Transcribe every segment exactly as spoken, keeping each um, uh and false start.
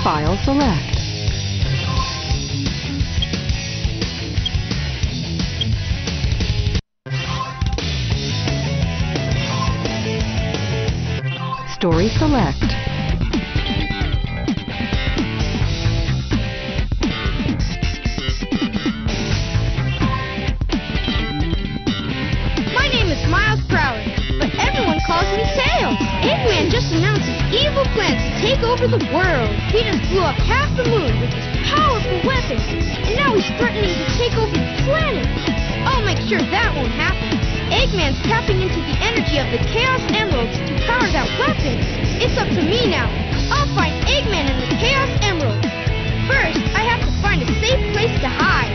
File Select. Story Select. My name is Miles Prower, but everyone calls me Tails. Eggman just announced his evil plans to take over the world. He just blew up half the moon with his powerful weapons, and now he's threatening to take over the planet. I'll make sure that won't happen. Eggman's tapping into the energy of the Chaos Emeralds to power that weapon. It's up to me now. I'll find Eggman and the Chaos Emeralds. First, I have to find a safe place to hide.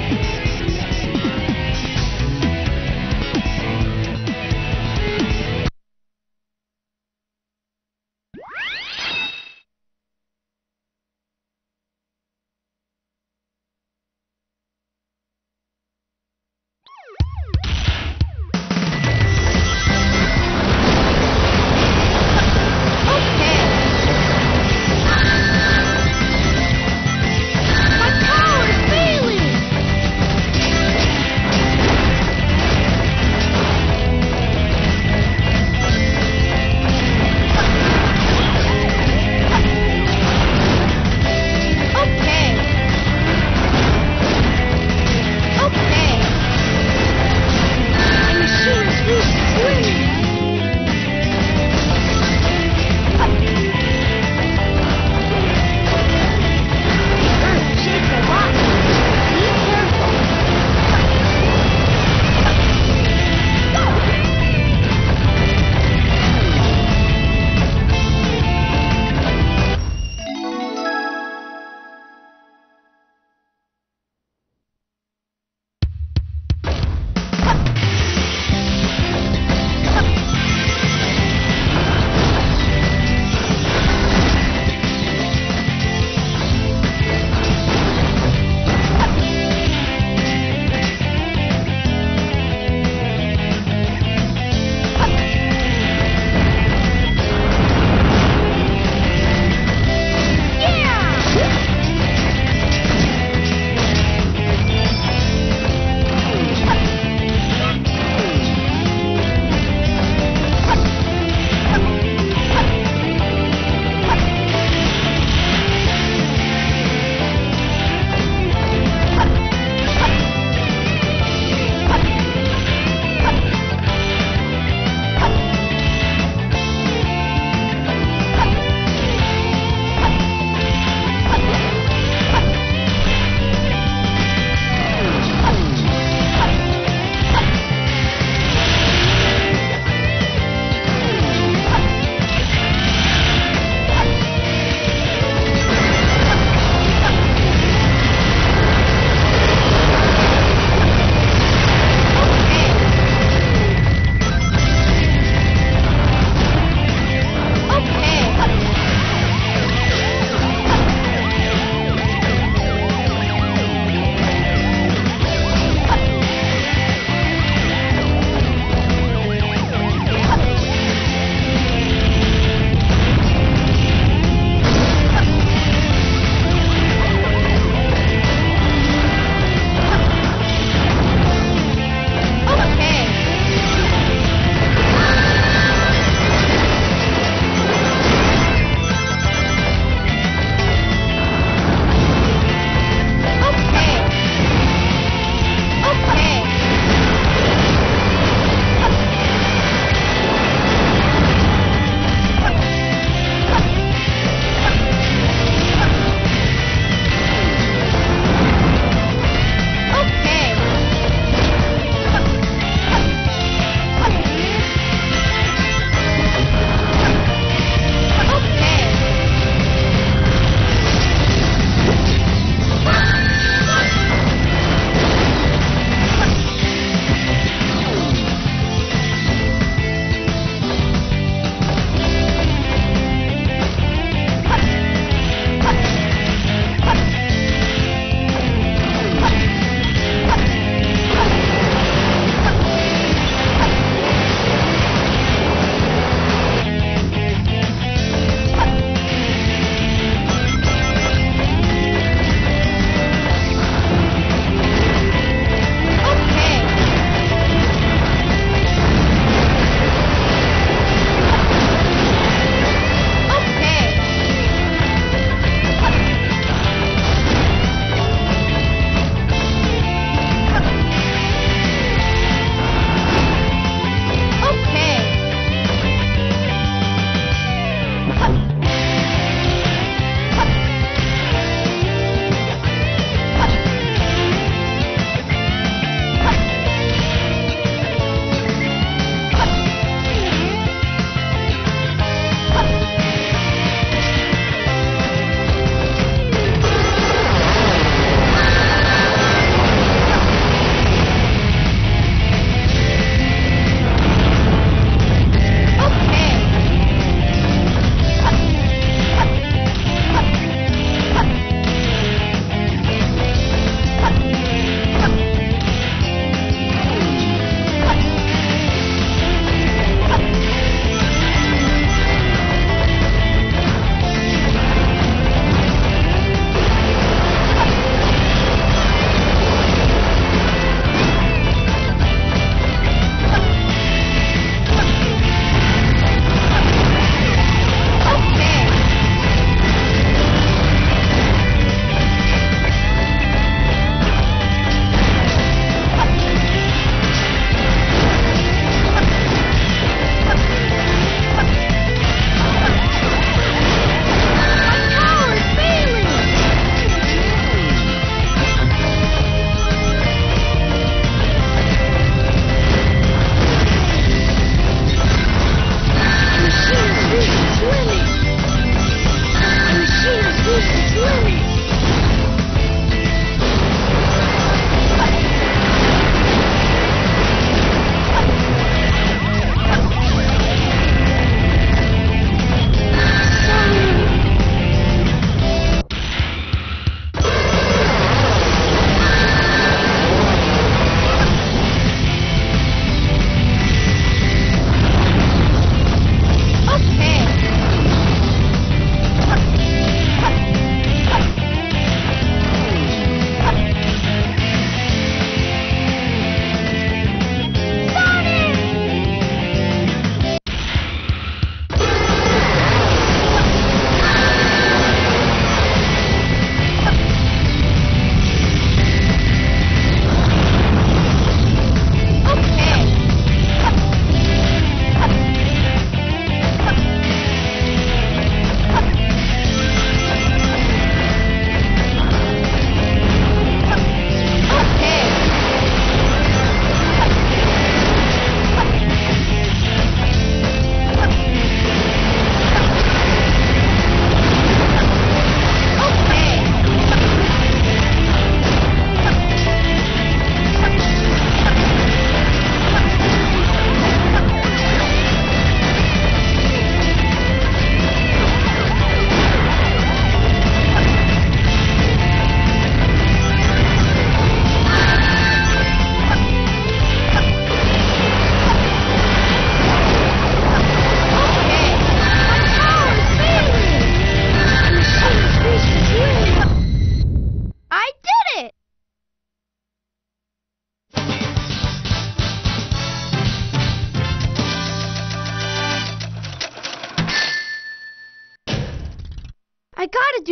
Okay.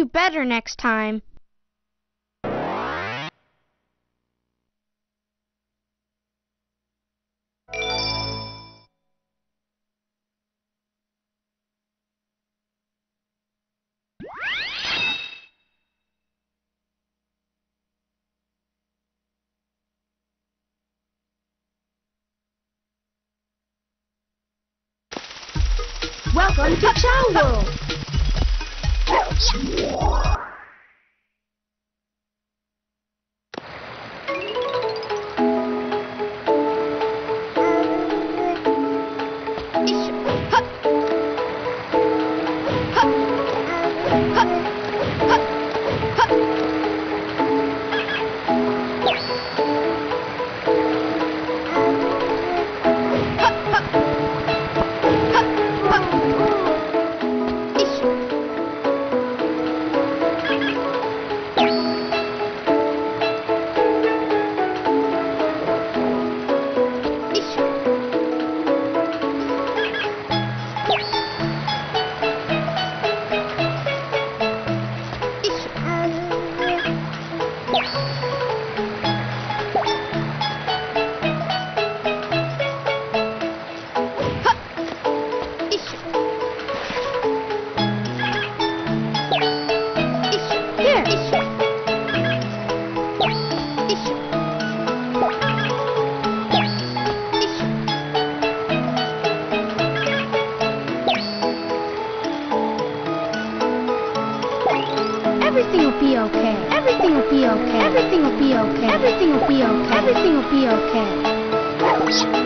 better next time. Welcome to Chow World! Everything will be okay. Everything will be okay. Everything will be okay. Everything will be okay. Everything will be okay.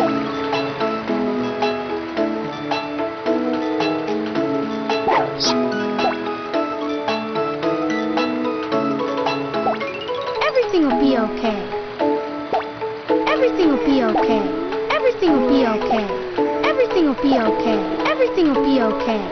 Everything will be okay. Everything will be okay. Everything will be okay. Everything will be okay. Everything will be okay.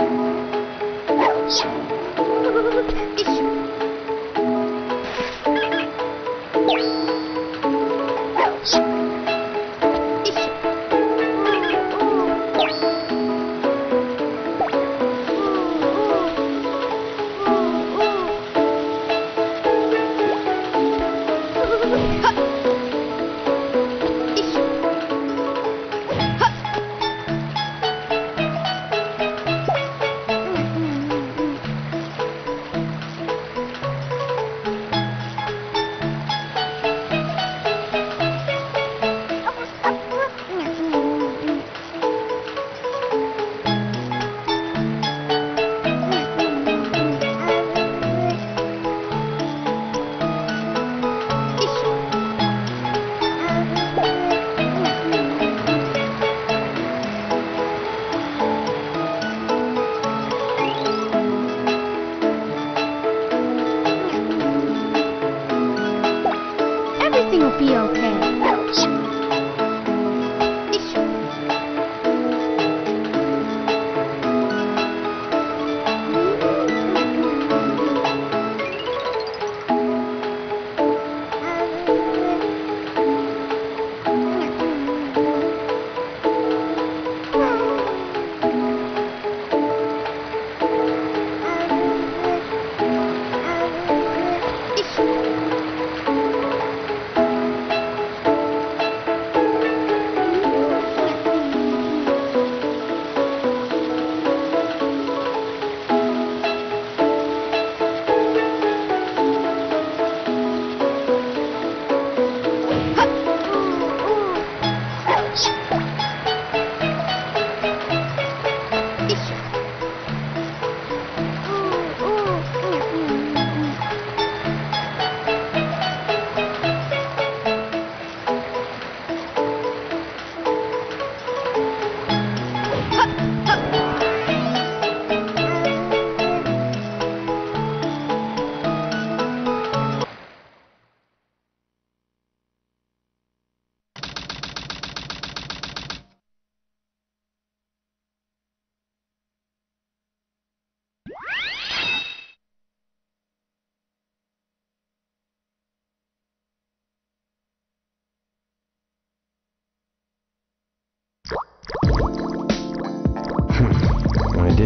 Everything will be okay.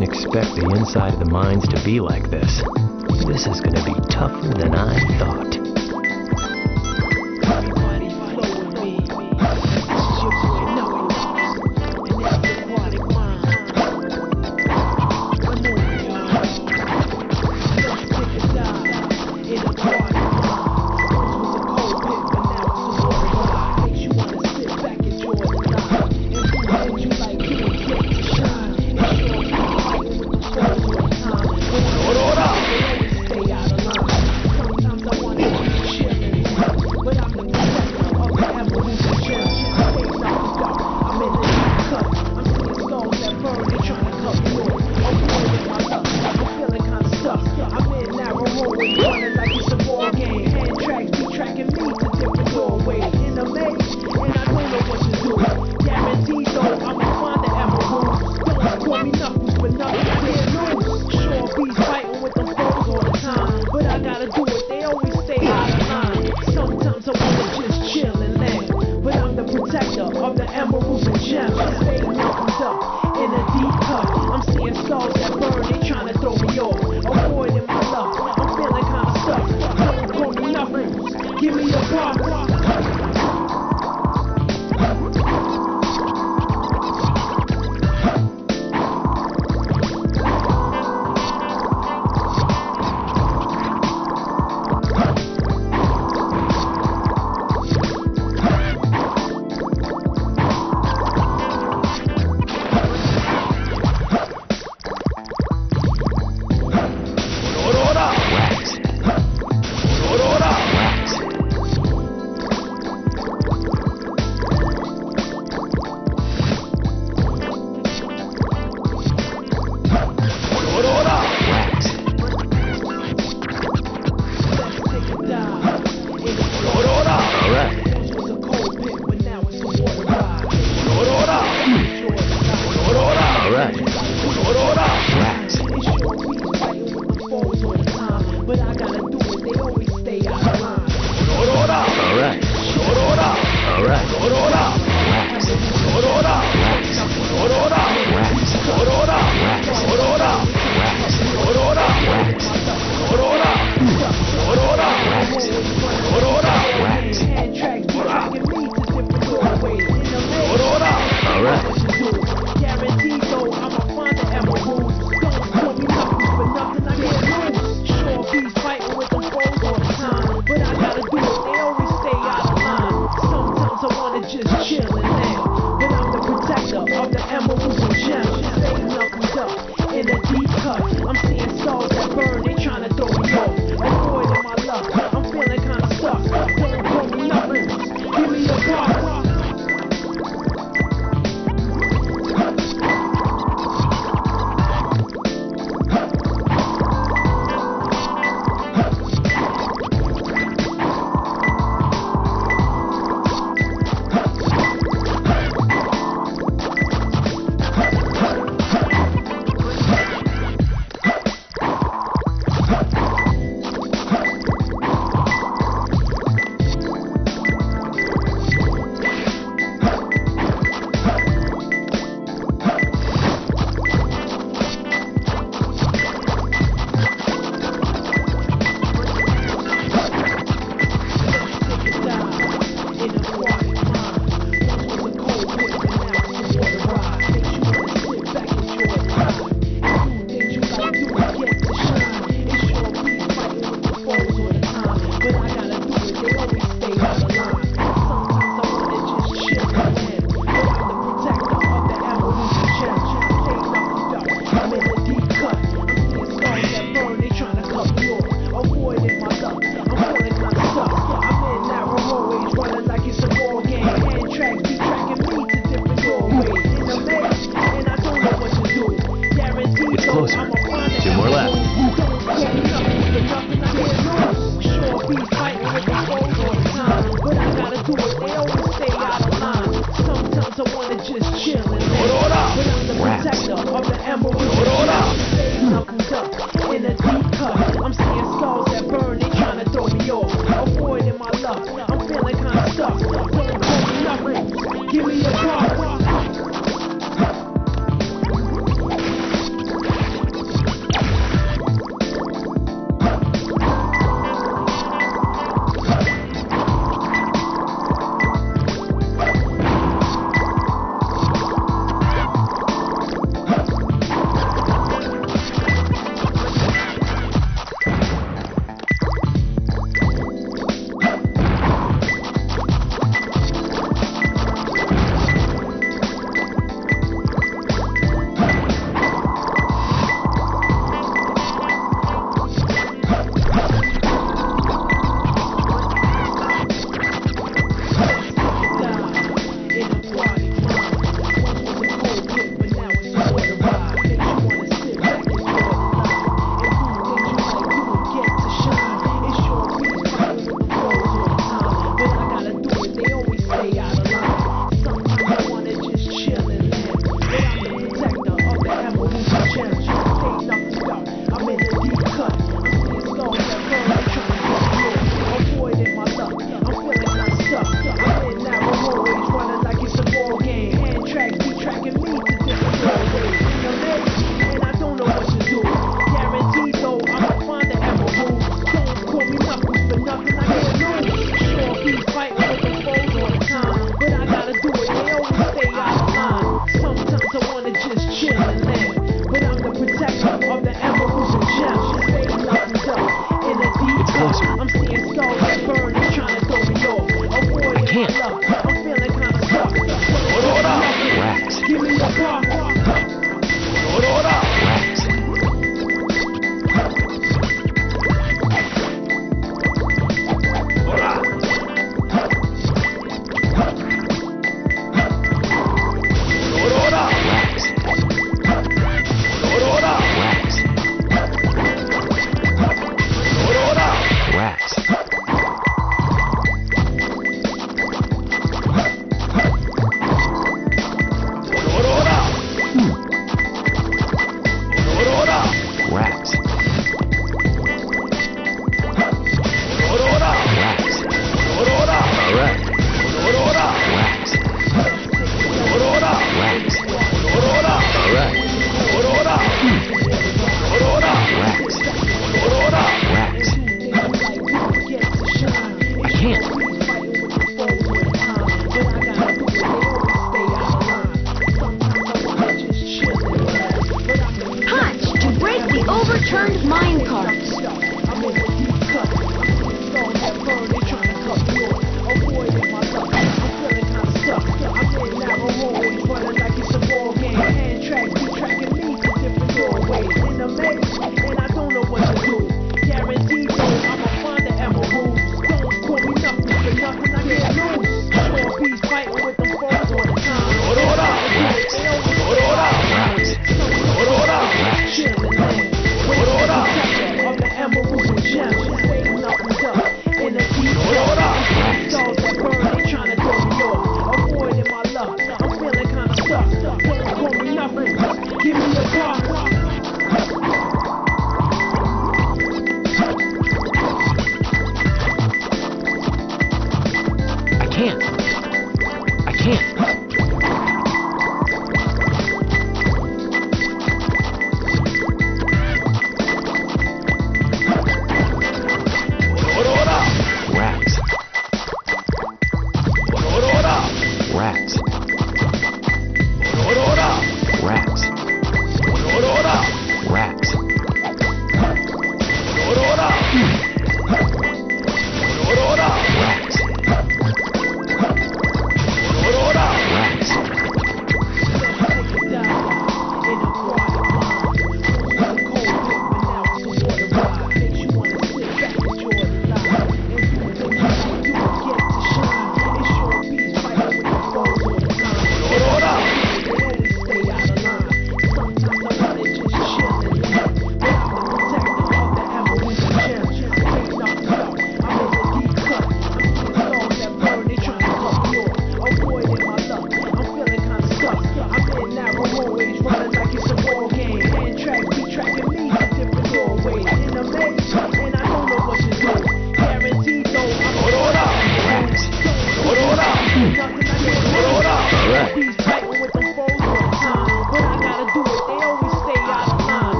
didn't expect the inside of the mines to be like this. This is gonna be tougher than I thought. Everybody flow with me. This is your boy Knuckles, and that's the aquatic mind. Come on, y'all. Let's take a dive in aquatic mind. Once was a cold pit, but now it's a water ride. Makes you wanna sit back, enjoy the ride, and do what you like doing, get to shine. It's your beat fighting with the foes all the time. Hold on, stay out of line. Sometimes I wanna be chillin', but I'm the protector of the emeralds and gems. Stay knocked up, I'm in the deep cut. I'm seeing skulls that burn, they tryna cut me off. Avoiding my luck, I'm feeling kinda stuck. I'm in narrow hallways, running like it's a ball game. Hand tracks be tracking me to different doorways. In a maze, and I don't know what to do. Guaranteed though, I'ma find the emeralds. Don't call me Knuckles, but nothing I can't lose. Sure bees fighting with them foes all the time, but I gotta do it, they always stay out of line. Sometimes I wanna just chill and land, but I'm the protector of the emeralds and gems. Stay knuckled up in a deep cut. I'm seeing skulls that burn, they tryna throw me off. Avoiding my luck, I'm feeling kinda stuck. Don't call me Knuckles, give me a pop. Guaranteed though, I'ma find the emeralds. Don't call me Knuckles, but nothing I can't lose. Sure bees fighting with them foes all the time, but I gotta do it, they always stay out of line. Sometimes I wanna just chill and land, but I'm the protector of the emeralds and gems. Stay knuckled up in a deep cut. I'm seeing skulls that burn, they tryna throw me off. Avoiding my luck, I'm feeling kinda stuck. Don't call me Knuckles, give me a pop. Give me a pop.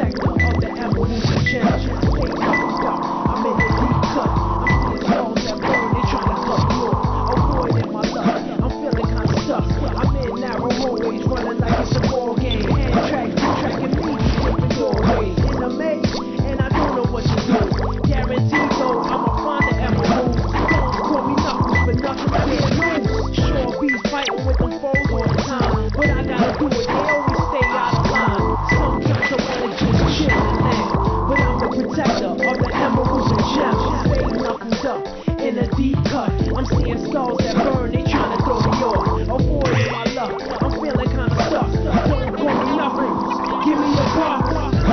protector of the emeralds and gems. Stay knuckled up, I'm in the deep cut. I'm seeing souls that burn, they trying to cut me off. Avoiding my luck, I'm feeling kinda stuck. I'm in narrow hallways, running like it's a ball game. Hand tracks, keep tracking me, flipping doorways. In a maze, and I don't know what to do. Guaranteed though, I'ma find the emerald. Don't call me knuckles for nothing, I can't lose. Sure be fighting with them foes all the time, but I gotta do it, they always stay out of line. Sometimes I wanna just chill and land, but I'm the protector of the emeralds and gems. Stay knuckled up in a deep cut. I'm seeing skulls that burn, they tryna throw me off. Avoiding my luck, I'm feeling kinda stuck. Don't call me knuckles, give me a buck.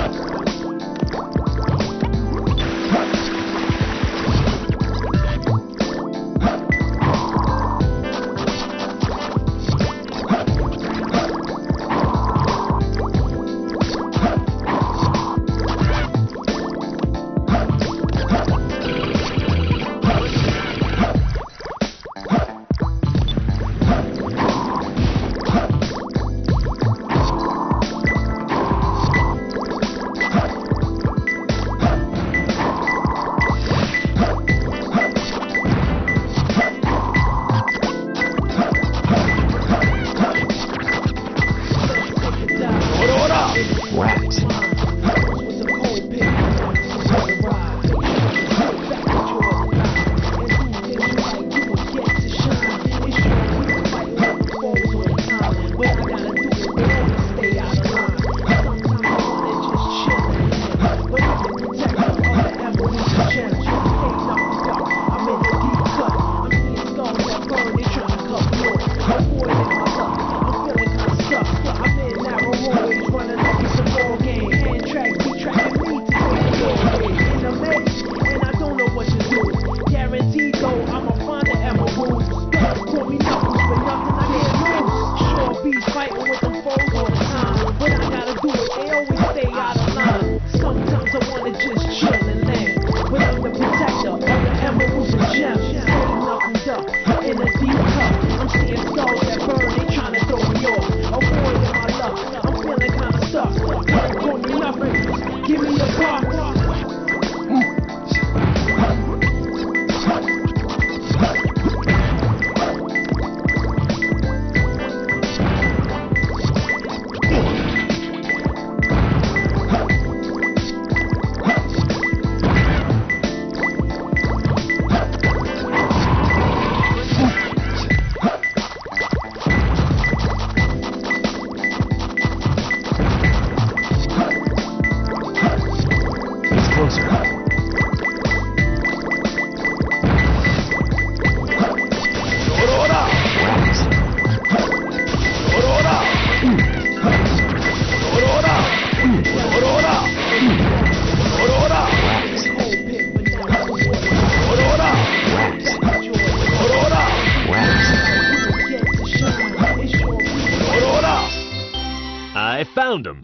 I found him.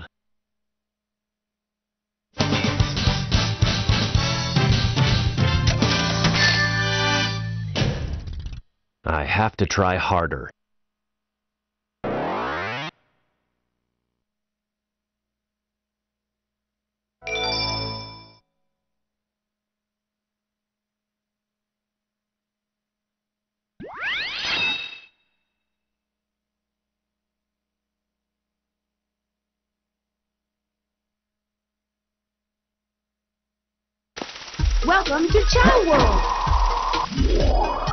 I have to try harder. Welcome to Chow World!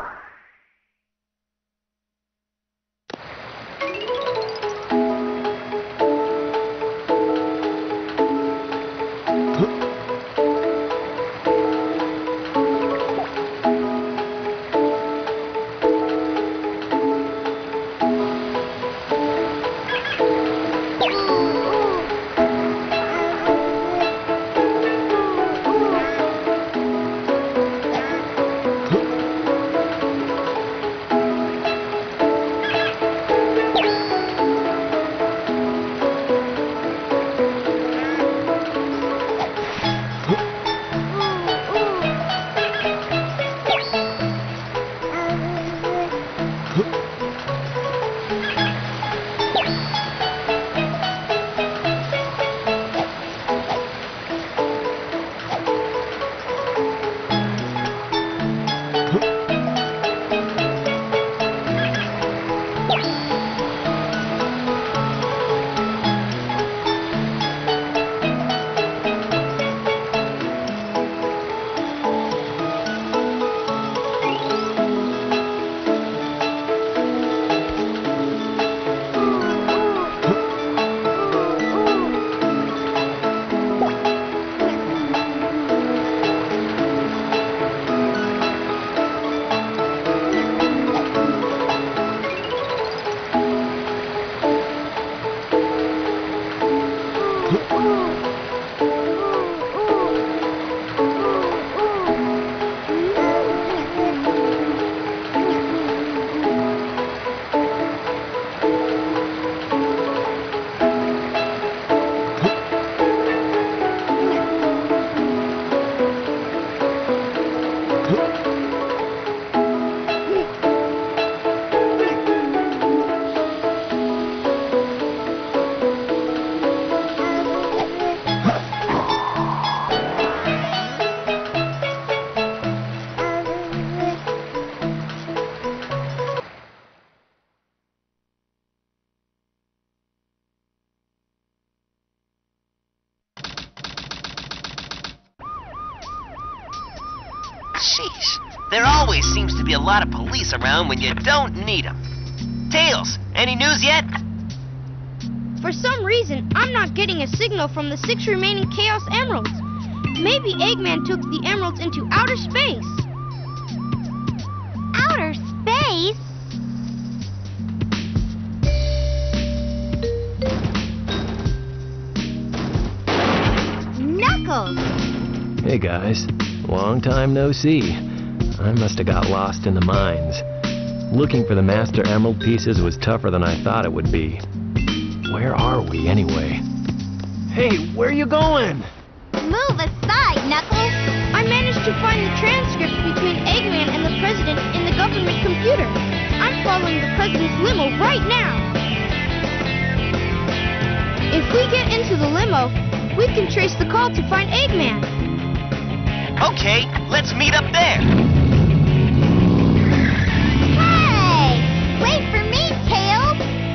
Sheesh. There always seems to be a lot of police around when you don't need them. Tails, any news yet? For some reason, I'm not getting a signal from the six remaining Chaos Emeralds. Maybe Eggman took the emeralds into outer space. Outer space? Knuckles! Hey guys, long time no see. I must have got lost in the mines. Looking for the Master Emerald pieces was tougher than I thought it would be. Where are we anyway? Hey, where are you going? Move aside, Knuckles! I managed to find the transcripts between Eggman and the President in the government computer. I'm following the President's limo right now. If we get into the limo, we can trace the call to find Eggman. Okay, let's meet up there. Hey! Wait for me, Tails!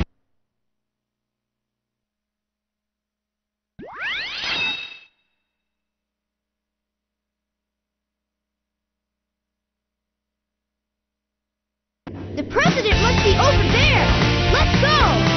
The President must be over there. Let's go!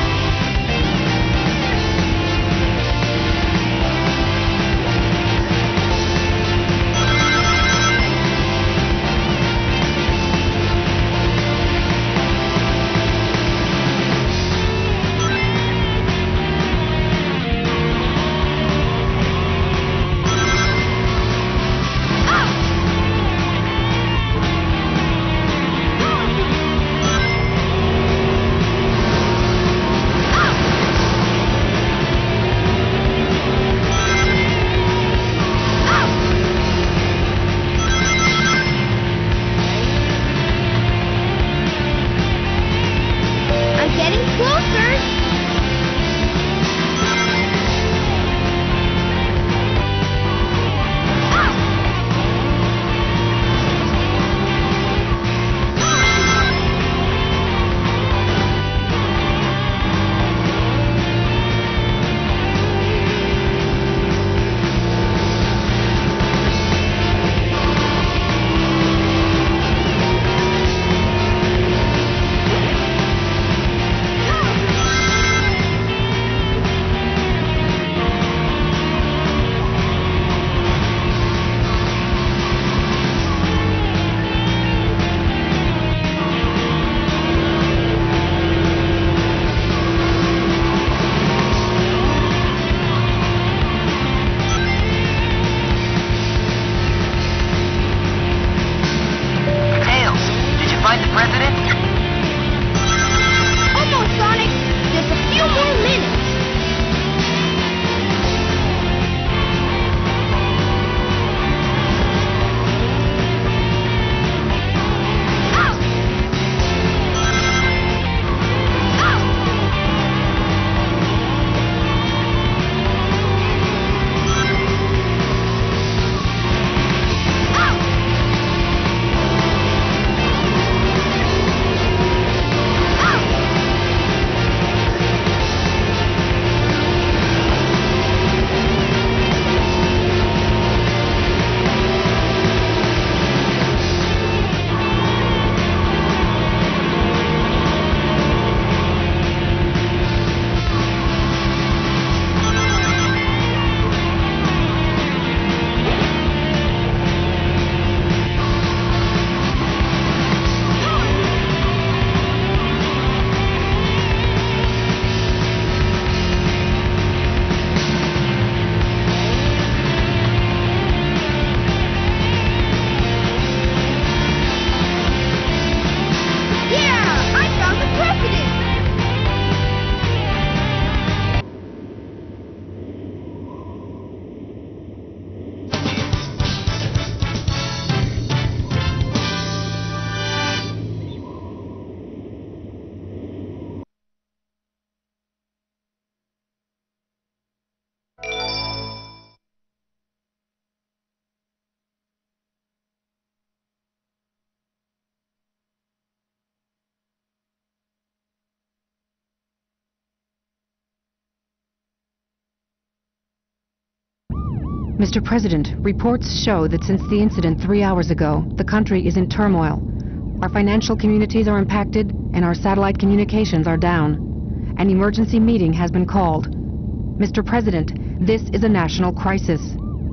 Mister President, reports show that since the incident three hours ago, the country is in turmoil. Our financial communities are impacted, and our satellite communications are down. An emergency meeting has been called. Mister President, this is a national crisis.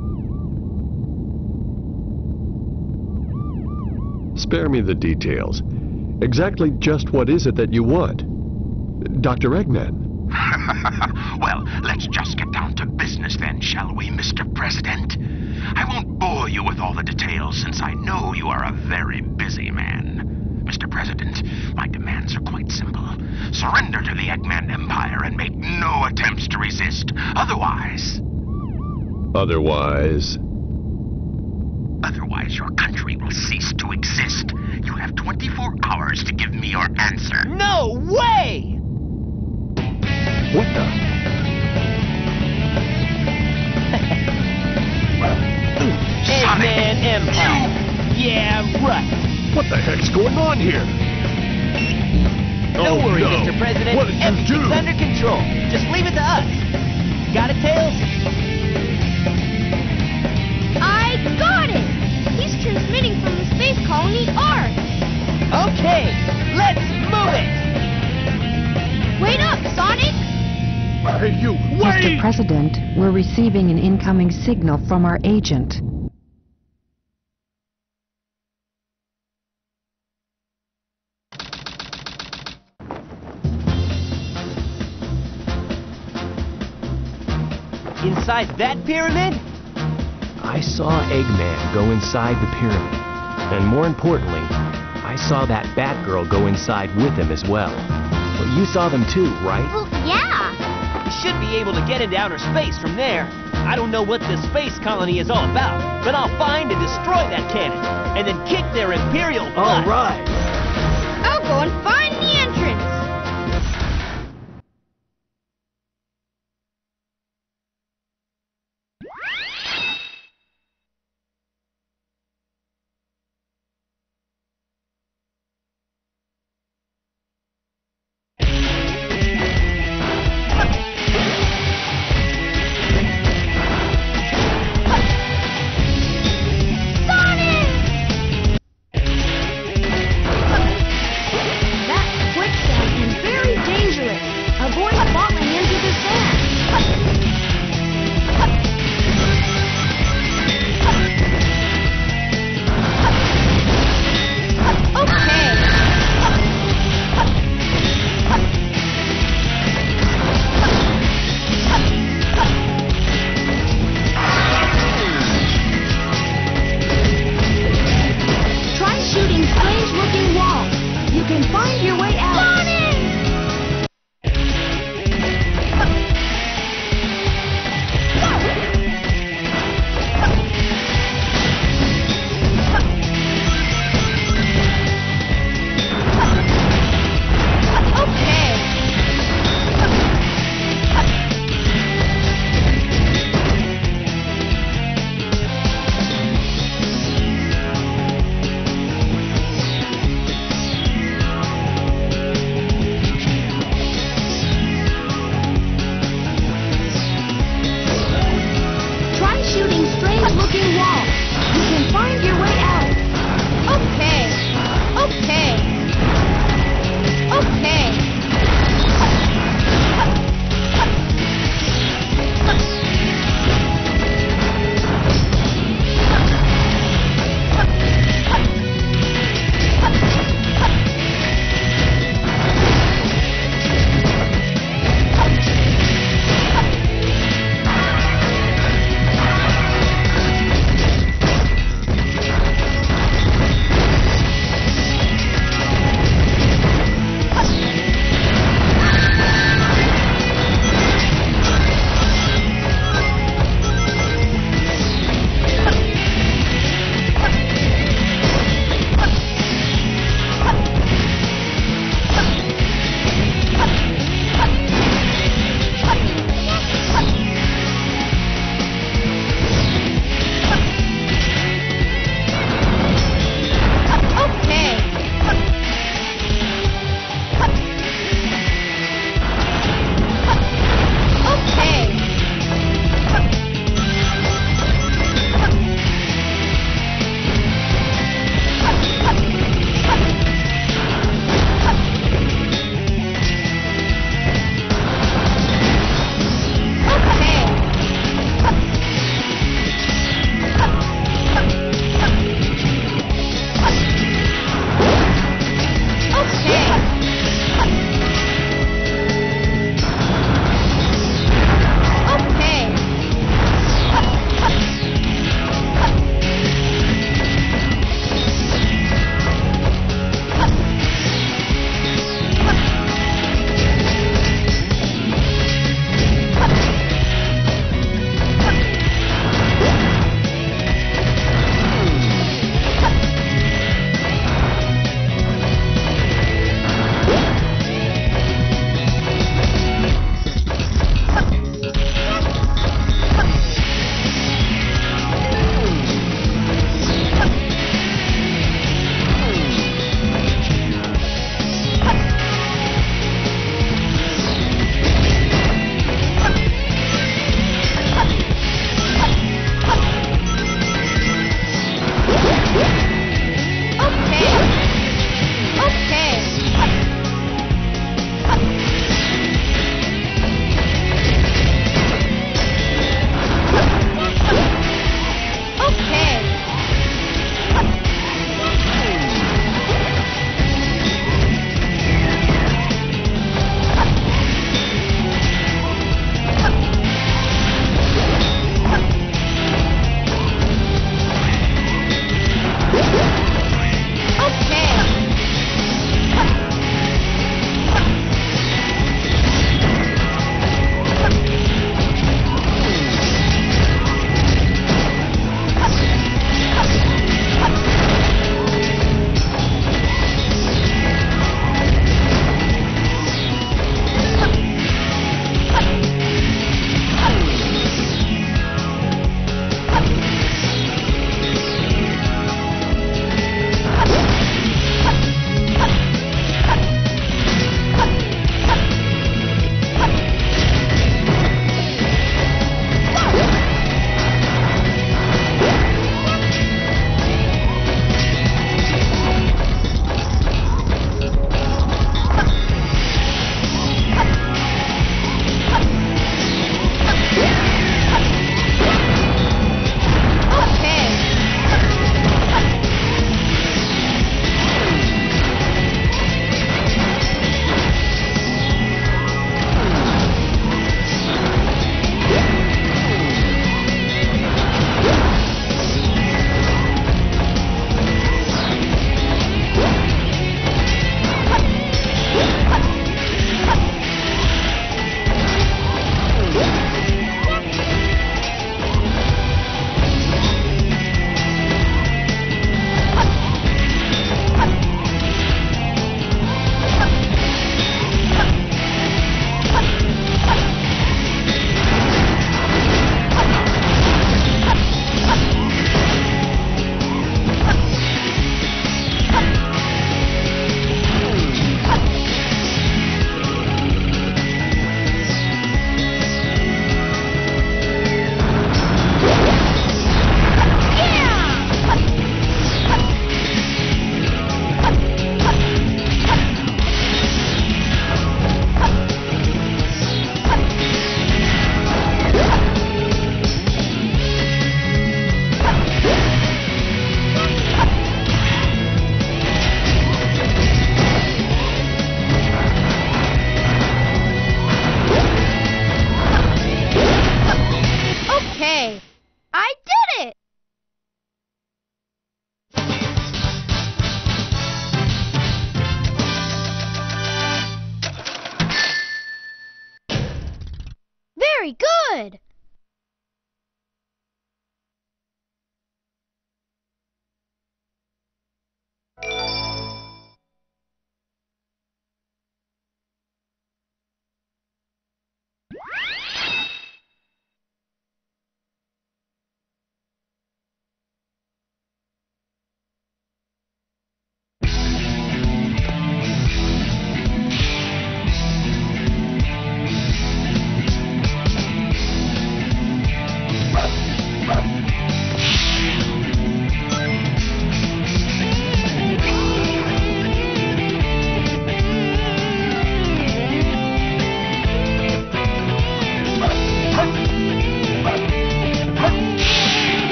Spare me the details. Exactly just what is it that you want? Doctor Eggman. Well, let's just get down to business then, shall we, Mister President? I won't bore you with all the details since I know you are a very busy man. Mister President, my demands are quite simple. Surrender to the Eggman Empire and make no attempts to resist. Otherwise... Otherwise... Otherwise, your country will cease to exist. You have twenty-four hours to give me your answer. No way! What the? Eggman Empire. Yeah, right. What the heck's going on here? Don't Oh, worry, no. Mister President. What did you Everything's do? under control. Just leave it to us. Got it, Tails? I got it! He's transmitting from the space colony Ark. Okay, let's move it! Wait up, Sonic! Hey, you, Mister wait! President, we're receiving an incoming signal from our agent. Inside that pyramid? I saw Eggman go inside the pyramid. And more importantly, I saw that Batgirl go inside with him as well. Well, you saw them too, right? Well, yeah. We should be able to get into outer space from there. I don't know what this space colony is all about, but I'll find and destroy that cannon, and then kick their Imperial butt. All right. I'll go and find the entrance. good.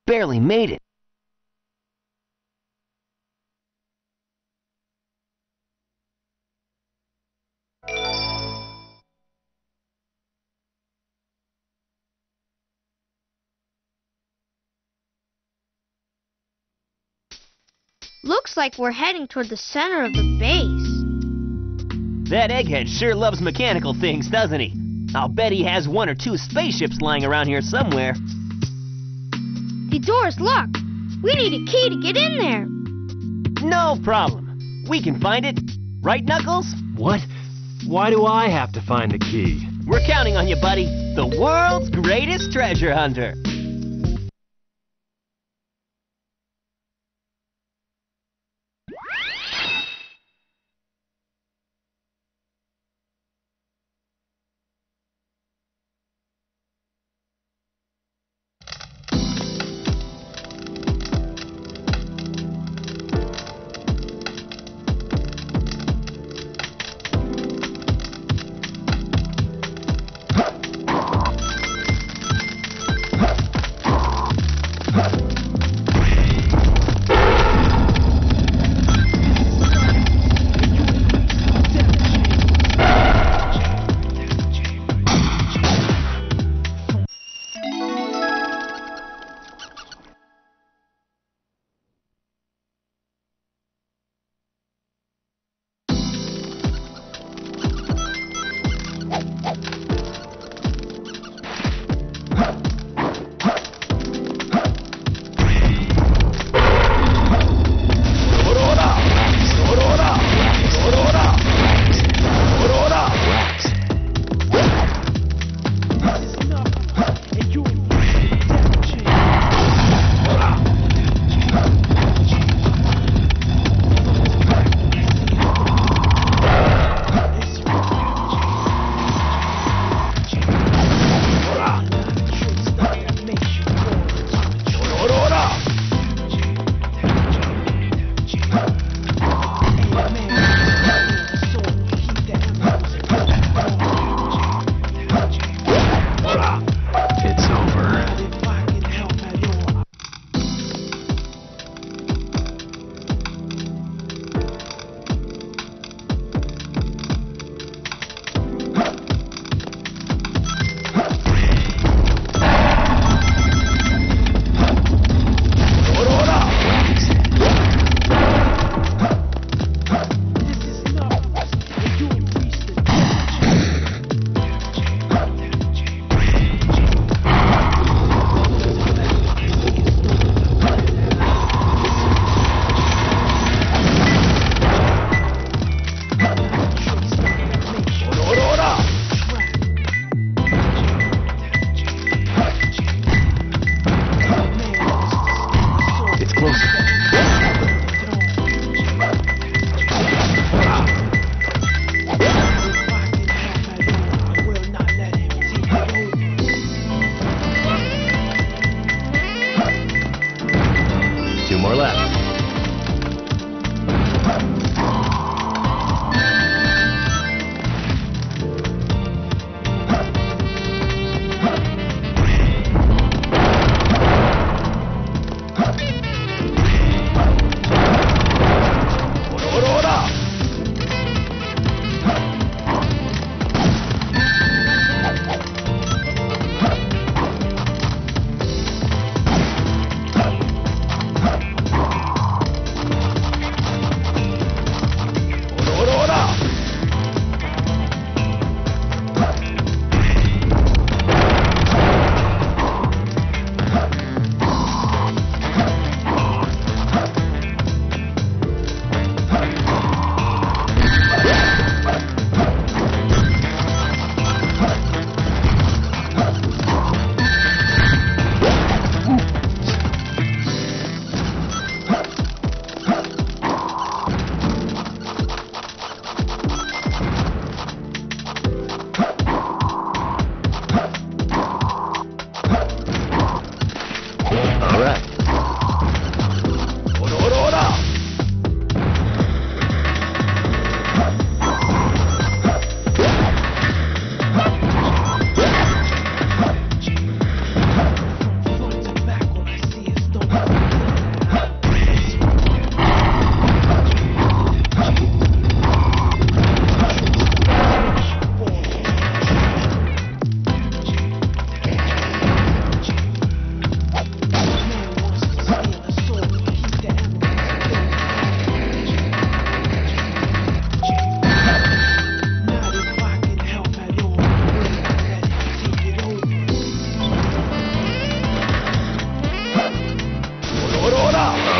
barely made it. Looks like we're heading toward the center of the base. That egghead sure loves mechanical things, doesn't he? I'll bet he has one or two spaceships lying around here somewhere. The door's locked. We need a key to get in there. No problem. We can find it. Right, Knuckles? What? Why do I have to find the key? We're counting on you, buddy. The world's greatest treasure hunter.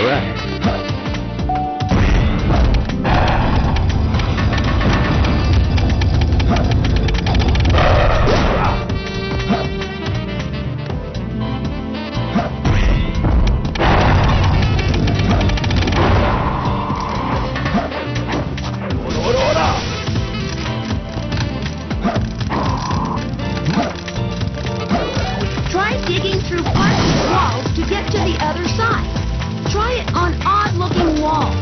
All right. Try digging through plastic walls to get to the other side. Try it on odd-looking walls.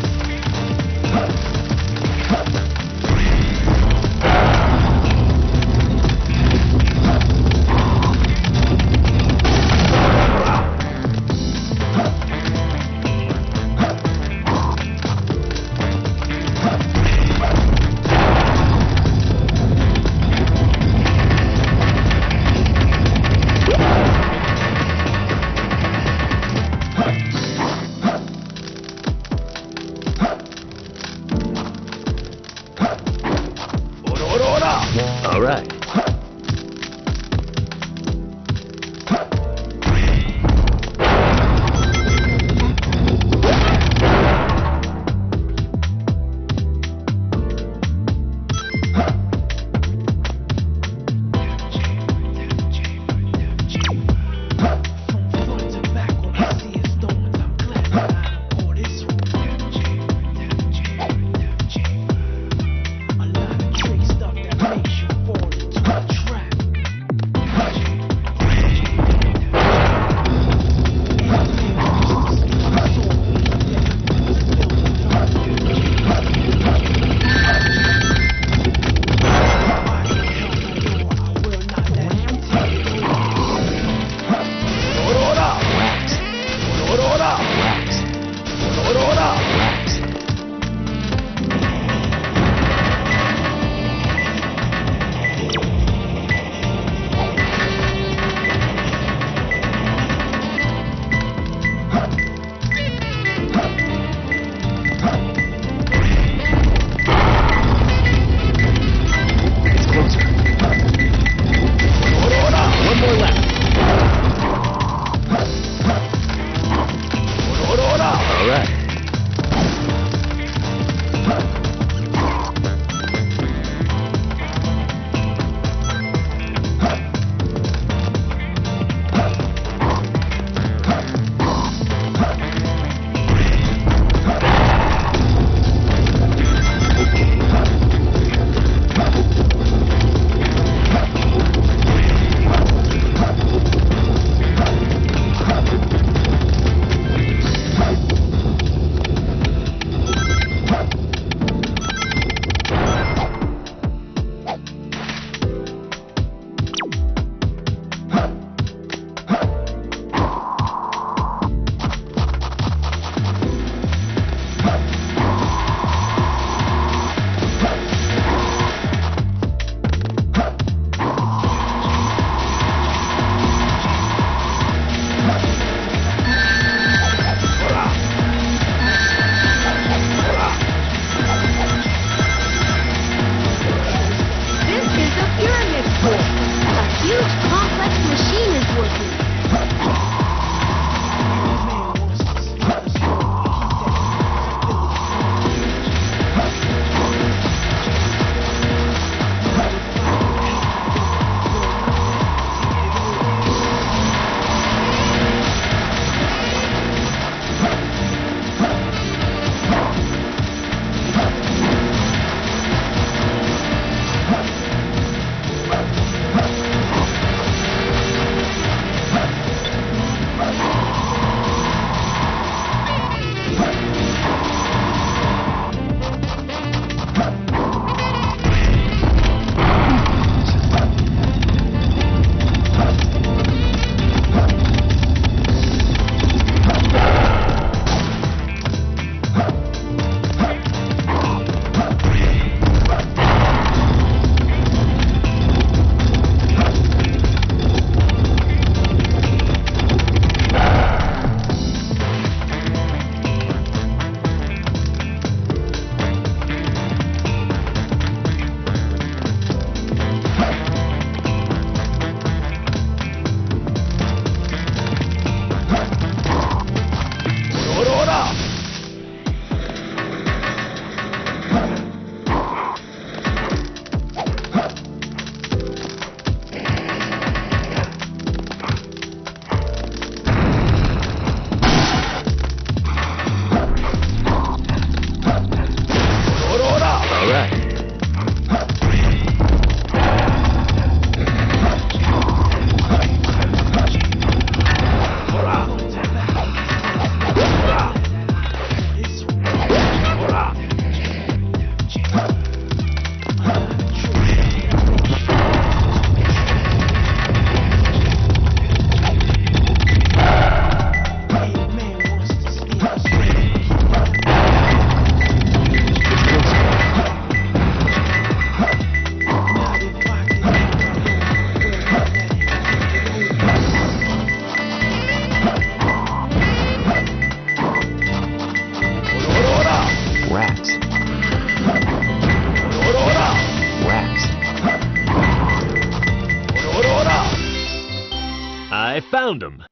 found him.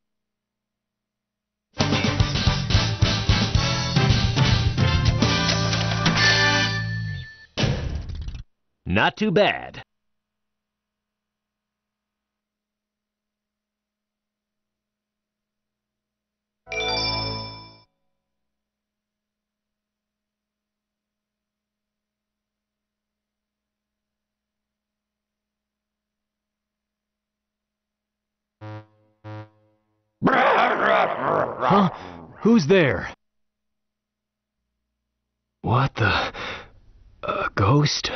Not too bad. Huh? Who's there? What the... A ghost?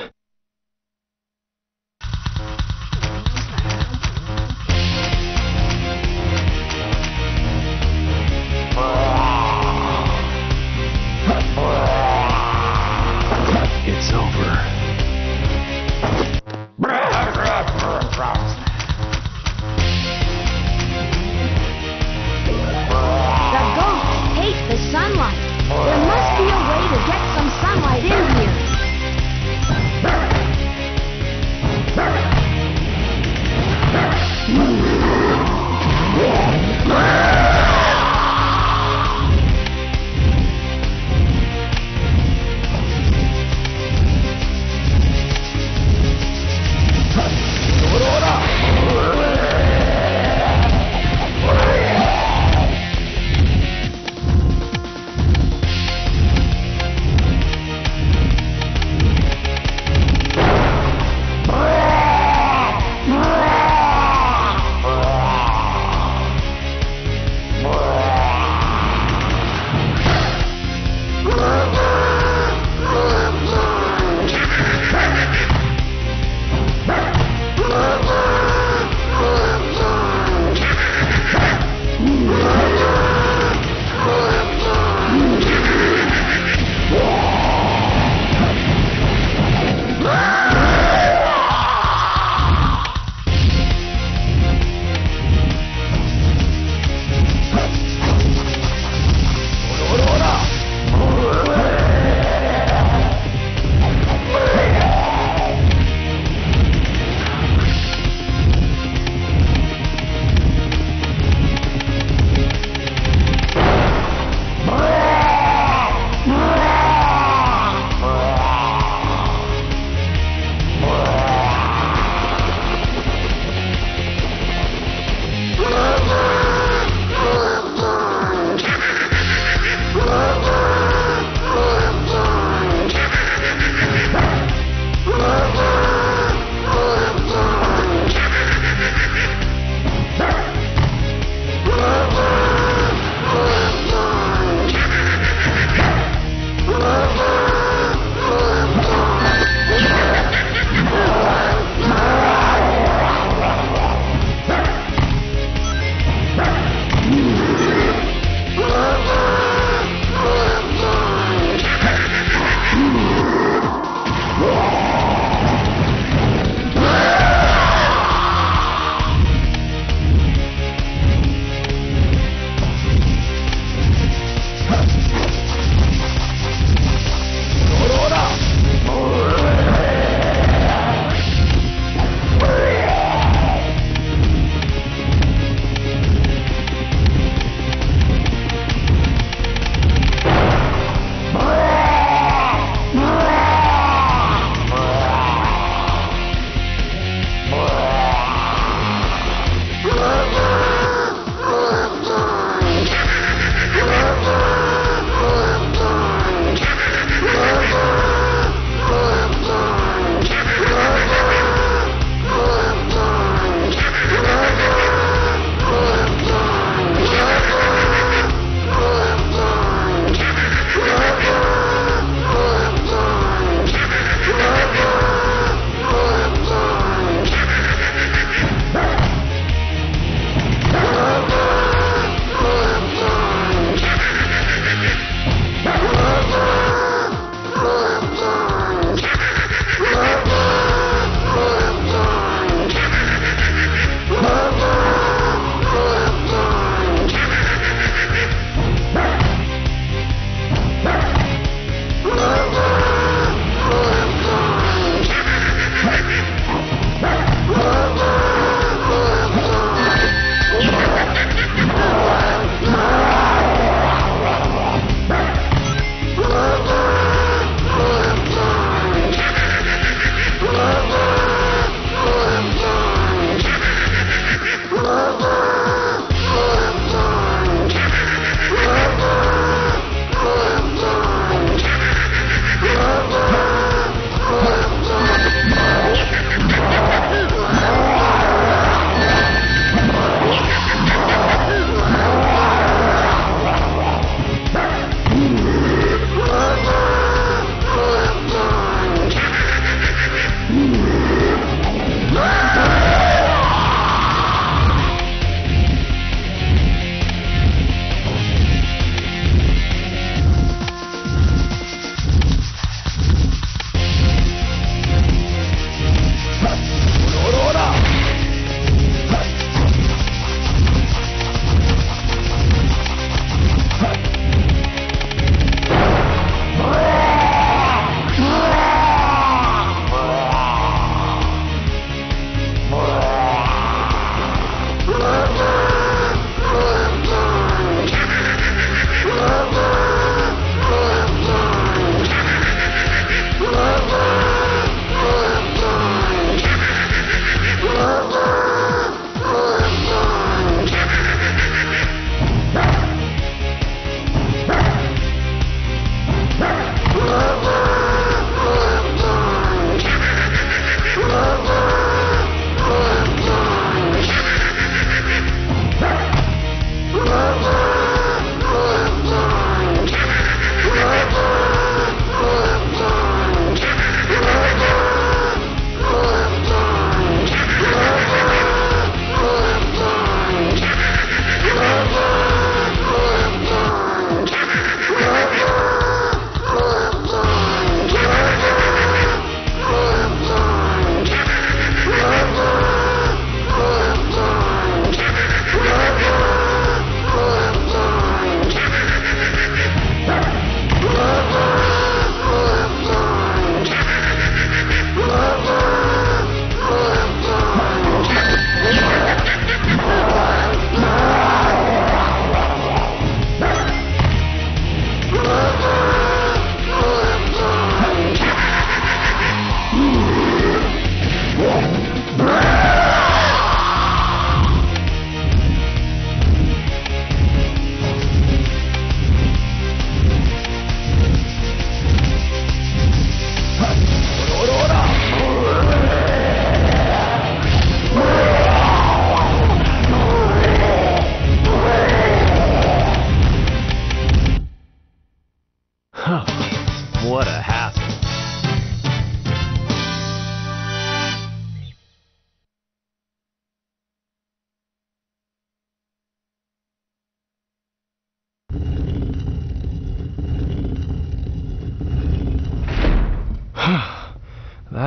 It's over. The ghosts hate the sunlight. There must be a way to get some sunlight in here.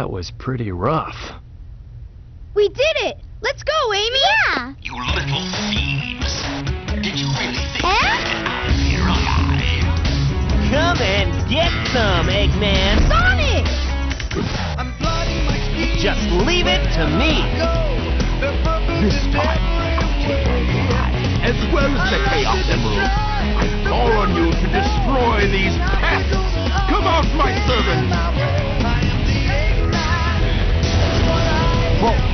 That was pretty rough. We did it! Let's go, Amy! Yeah! You little thieves. Did you really think Eh? you'd get out of here alive? Come and get some, Eggman! Sonic! Just leave it to me! This time, I'll take your lives as well as the Chaos Emerald. I call on you to destroy these pests. Come out, my servants! Whoa.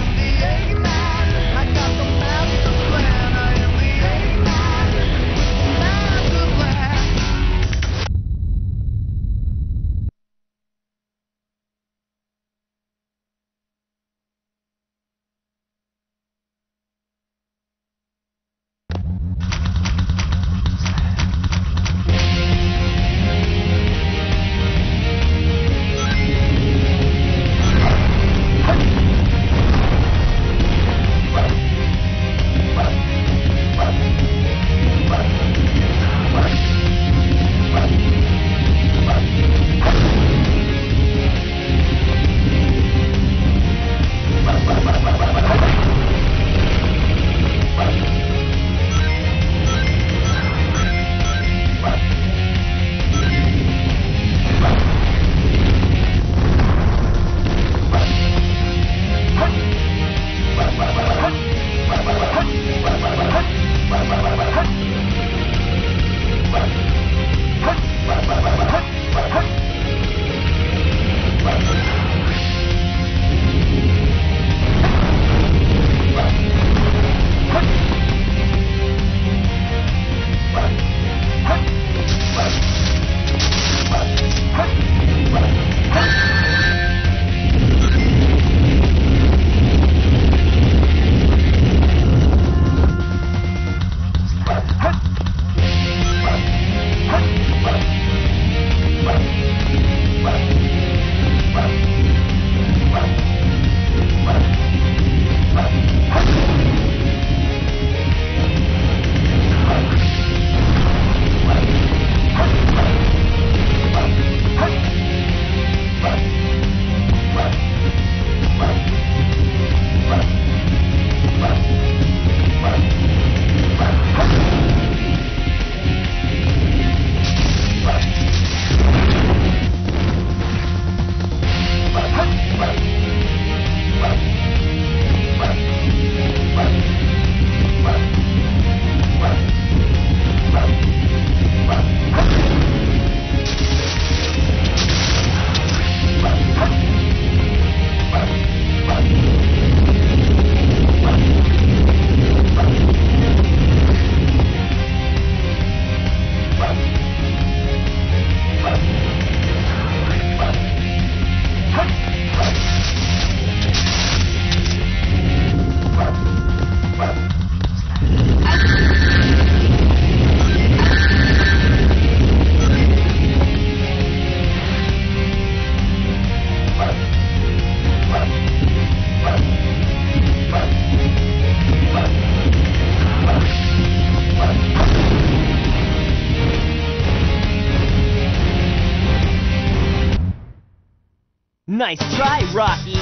Nice try, Rocky!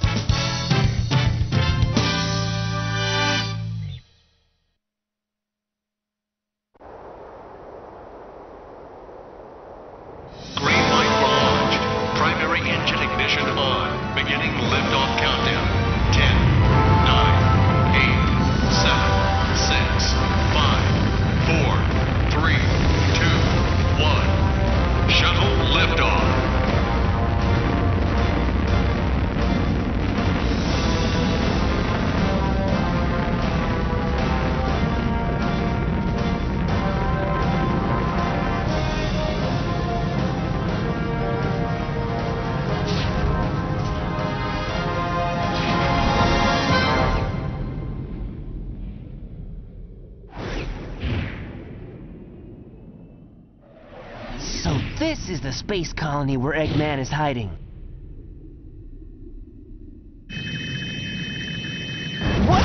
Green light for launch. Primary engine ignition on. Beginning liftoff countdown. Ten, nine, eight, seven, six, five, four, three, two, one. Shuttle liftoff. So this is the space colony where Eggman is hiding. What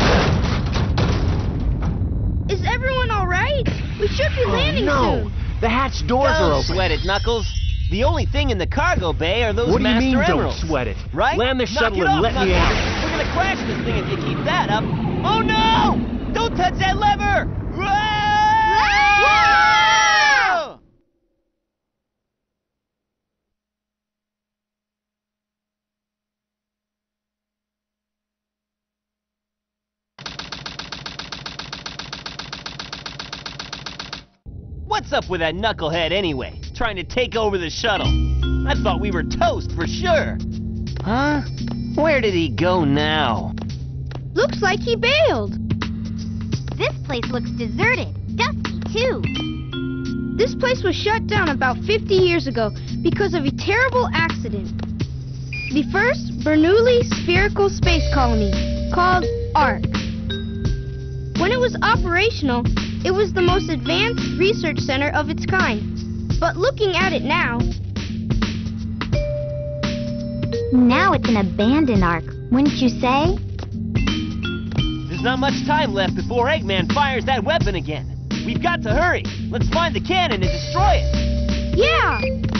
the? Is everyone alright? We should be landing Oh, no! soon. The hatch doors Don't are open. Sweat it, Knuckles. The only thing in the cargo bay are those What do you Master mean, don't Emeralds. sweat it? Right? Land the Knock shuttle it and off, let me Knuckles. out. We're gonna crash this thing if you keep that up. Oh no! Don't touch that lever! Whoa! What's up with that knucklehead anyway? Trying to take over the shuttle. I thought we were toast for sure. Huh? Where did he go now? Looks like he bailed. This place looks deserted. Dusty, too. This place was shut down about fifty years ago because of a terrible accident. The first Bernoulli spherical space colony, called ARC. When it was operational, it was the most advanced research center of its kind. But looking at it now... Now it's an abandoned Ark, wouldn't you say? There's not much time left before Eggman fires that weapon again. We've got to hurry. Let's find the cannon and destroy it. Yeah!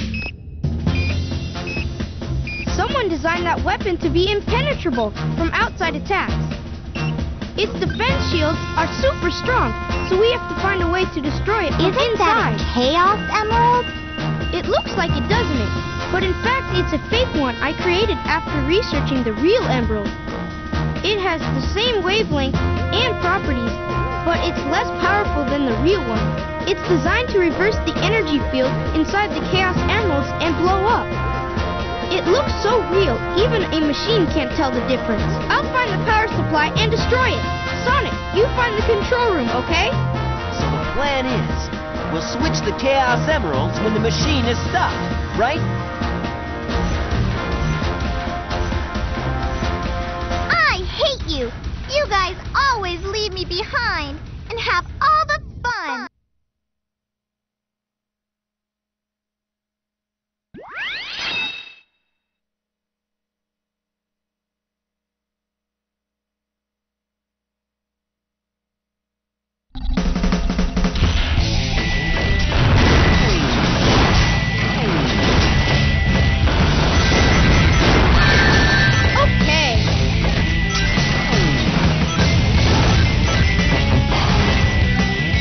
Someone designed that weapon to be impenetrable from outside attacks. Its defense shields are super strong, so we have to find a way to destroy it from Isn't that inside. a Chaos Emerald? It looks like it, doesn't it? But in fact, it's a fake one I created after researching the real emerald. It has the same wavelength and properties, but it's less powerful than the real one. It's designed to reverse the energy field inside the Chaos Emeralds and blow up. It looks so real, even a machine can't tell the difference. I'll find the power supply and destroy it. Sonic, you find the control room, okay? So the plan is, we'll switch the Chaos Emeralds when the machine is stopped, right? I hate you! You guys always leave me behind and have all the fun! Okay.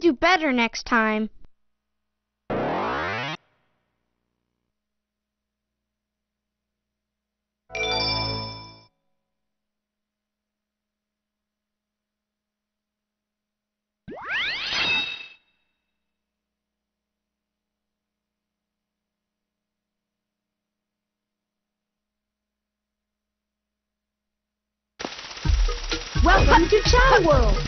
do better next time. Welcome to Chow World.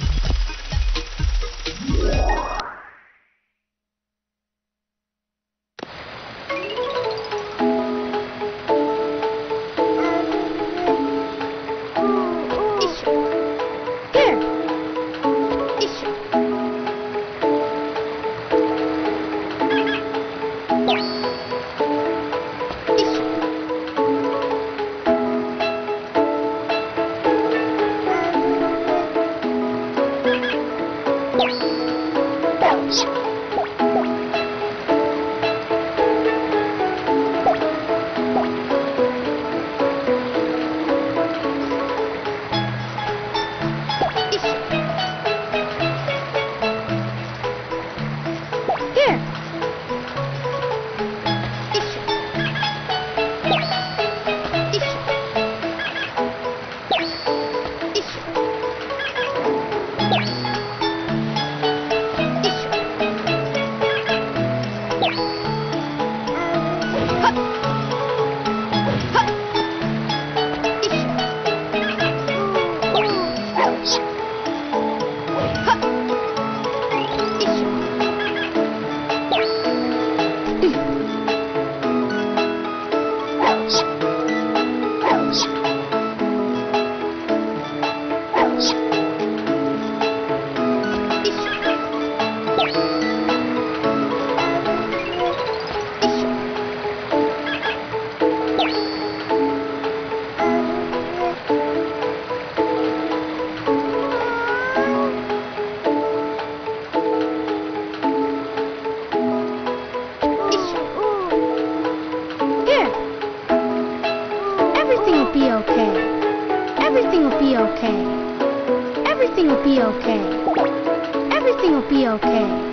Everything will be okay. Everything will be okay. Everything will be okay.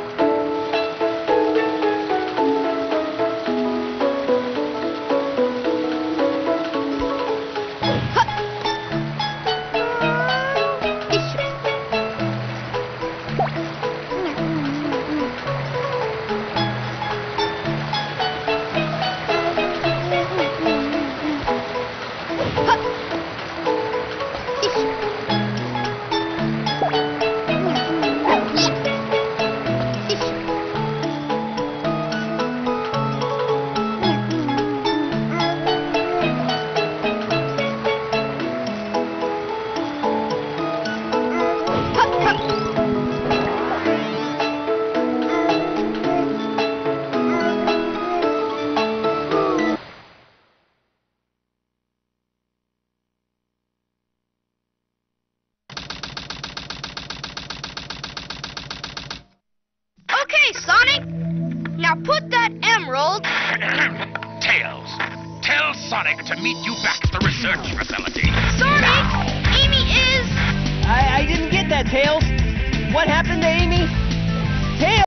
Okay, Sonic! Now put that emerald... Tails, tell Sonic to meet you back at the research facility. Sonic! Amy is... I, I didn't get that, Tails. What happened to Amy? Tails!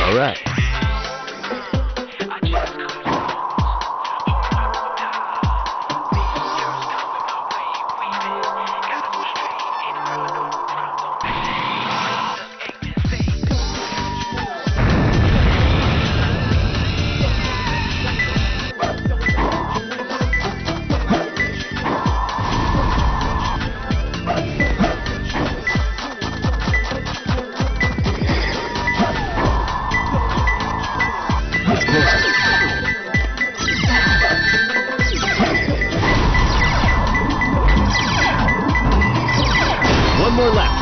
All right. More left.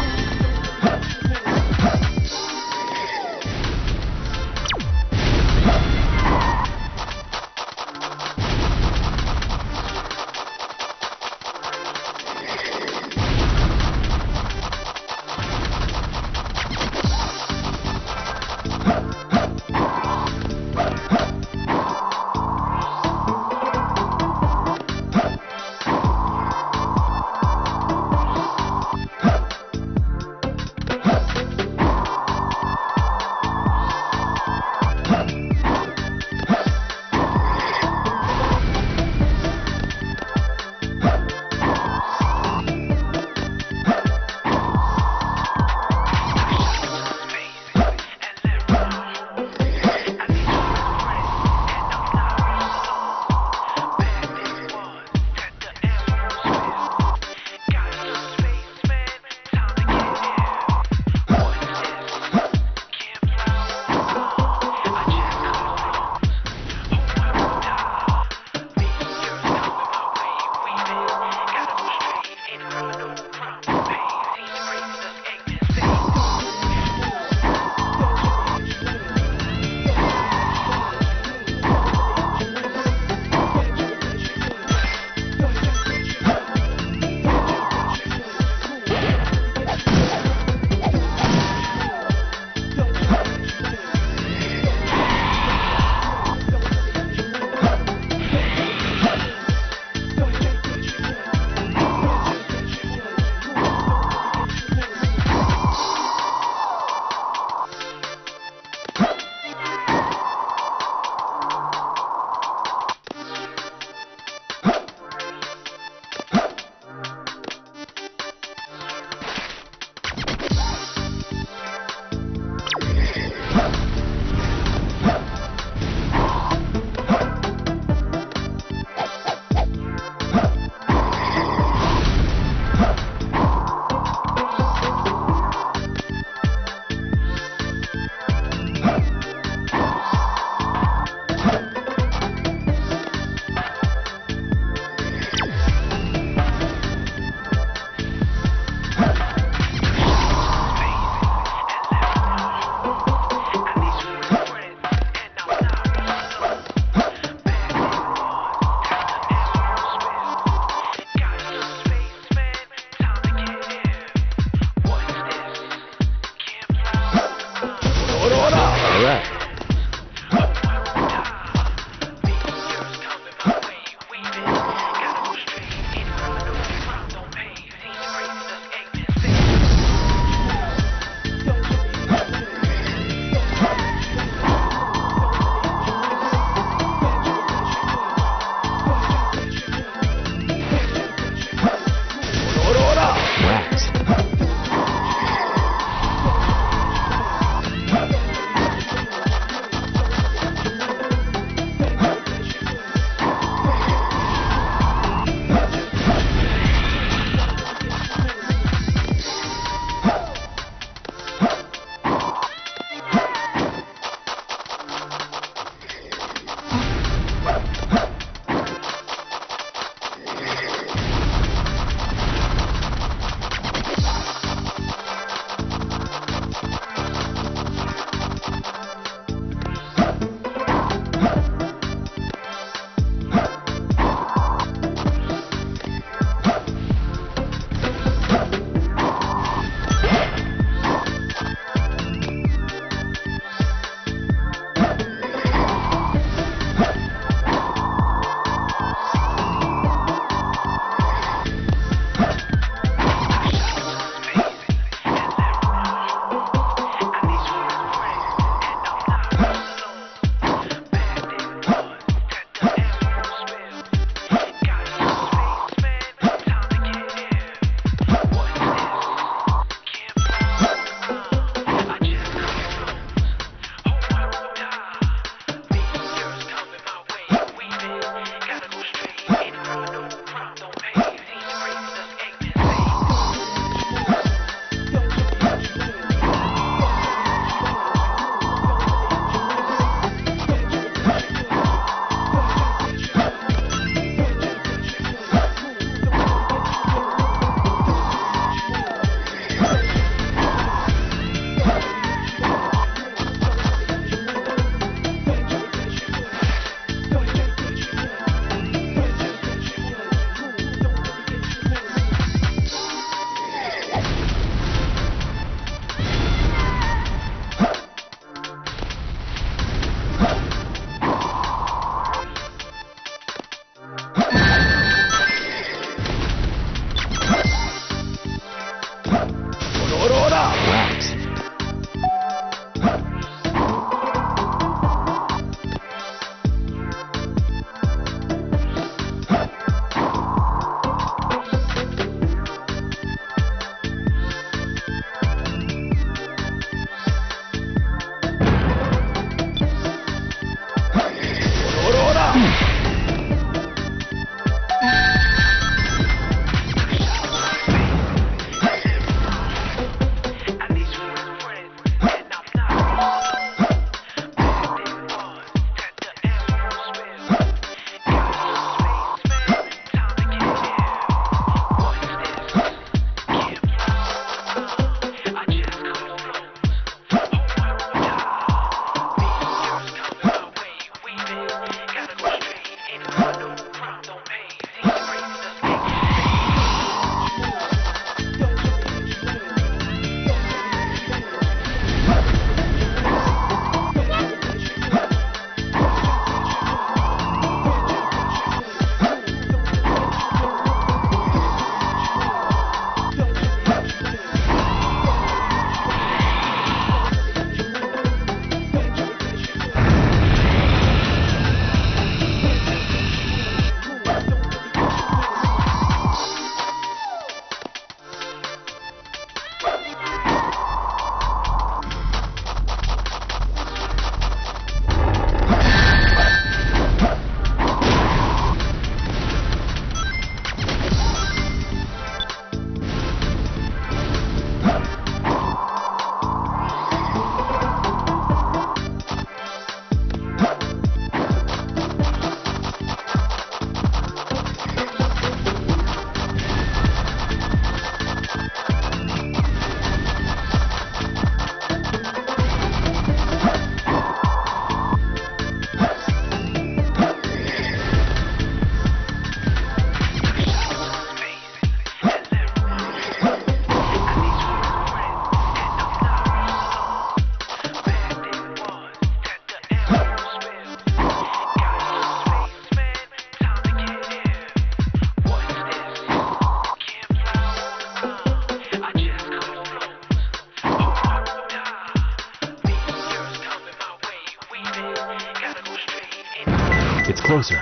gets closer.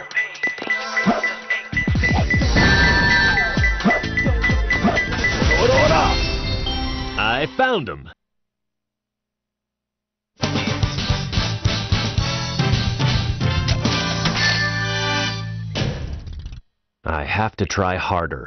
I found him. I have to try harder.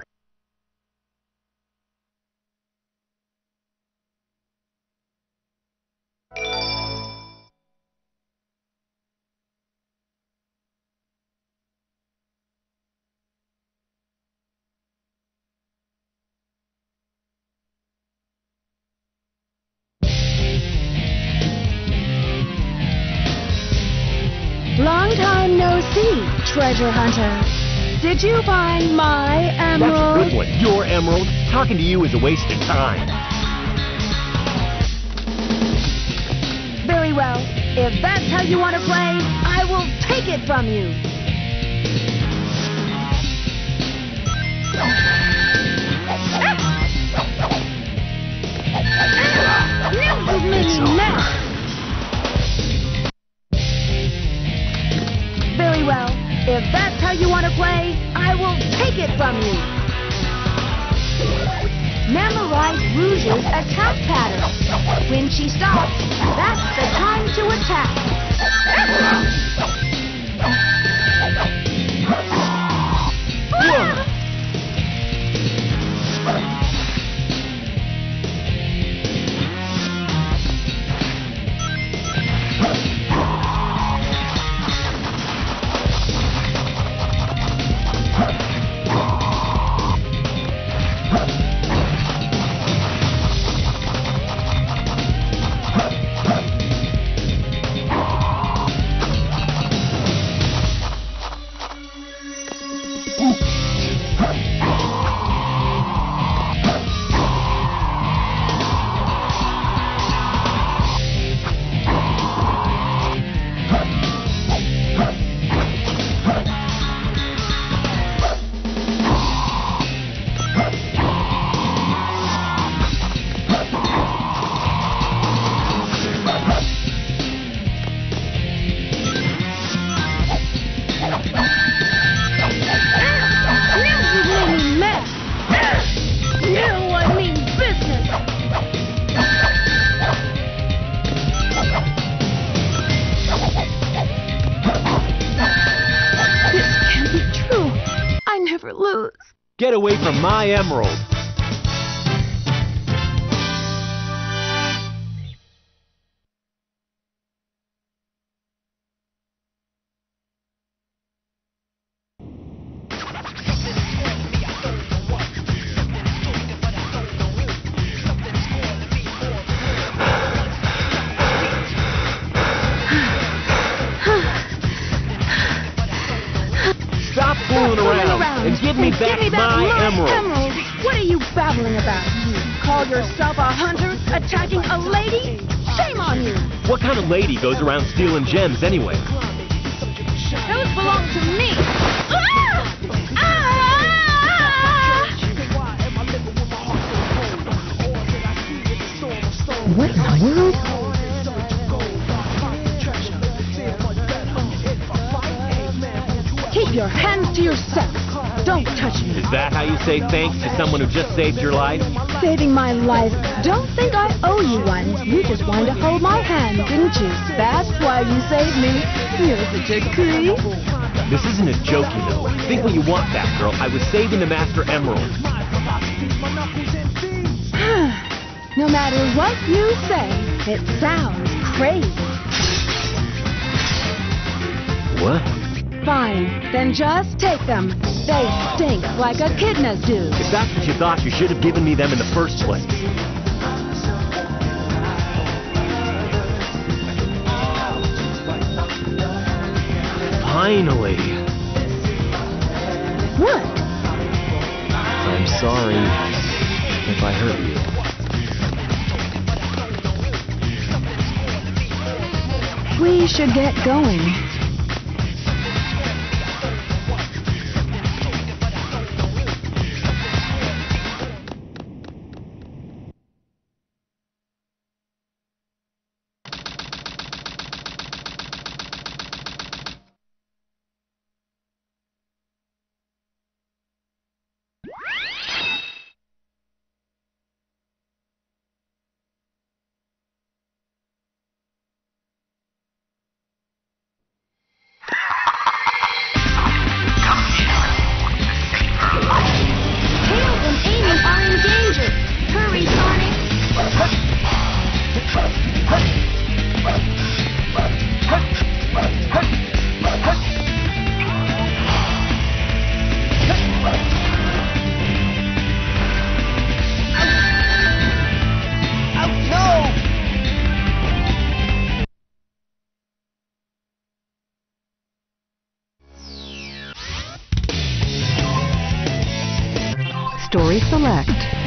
Long time no see, treasure hunter. Did you find my emerald? That's a good one. Your emerald? Talking to you is a waste of time. Very well. If that's how you want to play, I will take it from you. Now you've made It's me over. mad. Very well. If that's how you want to play, I will take it from you. Memorize Rouge's attack pattern. When she stops, that's the time to attack. Get away from my emerald! Stop fooling around, around and give me and back give me back my, my emerald! emerald. What are you babbling about? You call yourself a hunter attacking a lady? Shame on you! What kind of lady goes around stealing gems anyway? Those belong to me. Ah! Ah! What in the world? Keep your hands to yourself. Don't touch me. Is that how you say thanks to someone who just saved your life? Saving my life. Don't think I owe you one. You just wanted to hold my hand, didn't you? That's why you saved me. You're such a creep. This isn't a joke, you know. Think what you want, Batgirl. I was saving the Master Emerald. No matter what you say, it sounds crazy. What? Fine, then just take them. They stink like echidnas do. If that's what you thought, you should have given me them in the first place. Finally. What? I'm sorry if I hurt you. We should get going. Story Select.